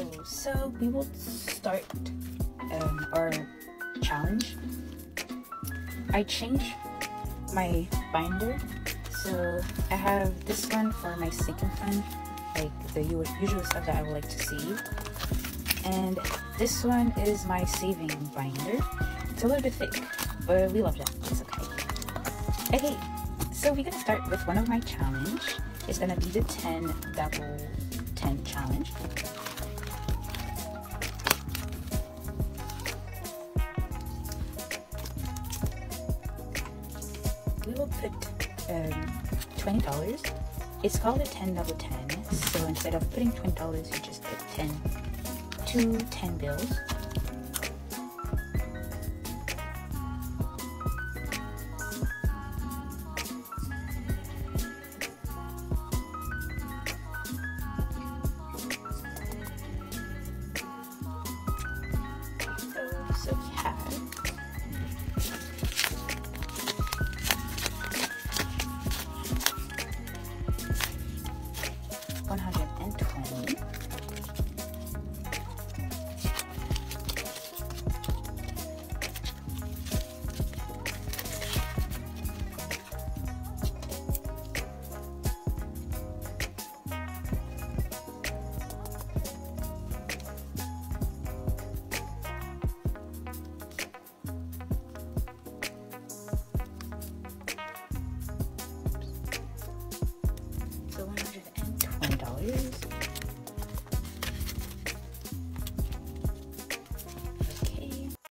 So we will start our challenge. I changed my binder, so I have this one for my sinking fund, like the usual stuff that I would like to save, and this one is my saving binder. It's a little bit thick, but we love that. It's okay. Okay, so we're gonna start with one of my challenge. It's gonna be the 10 double 10 challenge. We will put $20. It's called a 10 double 10. So instead of putting $20, you just put 10 bills.